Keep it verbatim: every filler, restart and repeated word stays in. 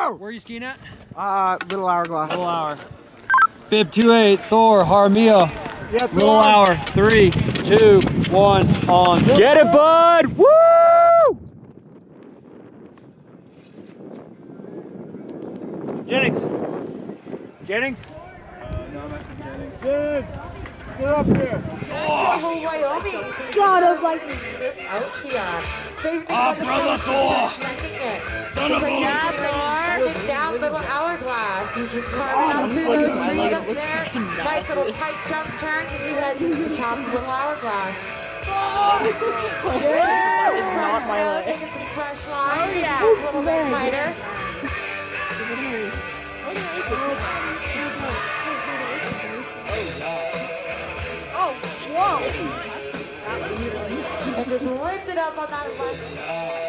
Woo! Where are you skiing at? Uh, Little Hourglass. Little Hour. Bib two eight, Thor Jaramillo. Yeah, Little Hour. Three, two, one, on. Get it, bud! Woo! Jennings. Jennings. Sid, get up here. Oh, Wyoming. God of lightning. Out here. Same thing Ah, on the brother side. Thor. Son of a gun. Down Little Hourglass. You just carve out through those trees up there. Nice little tight jump turn. You head to the top of Little Hourglass. Yeah. It's not my way. Taking some fresh line. Oh, yeah. A little bit tighter. Oh, whoa. That was really And just lift it up on that left.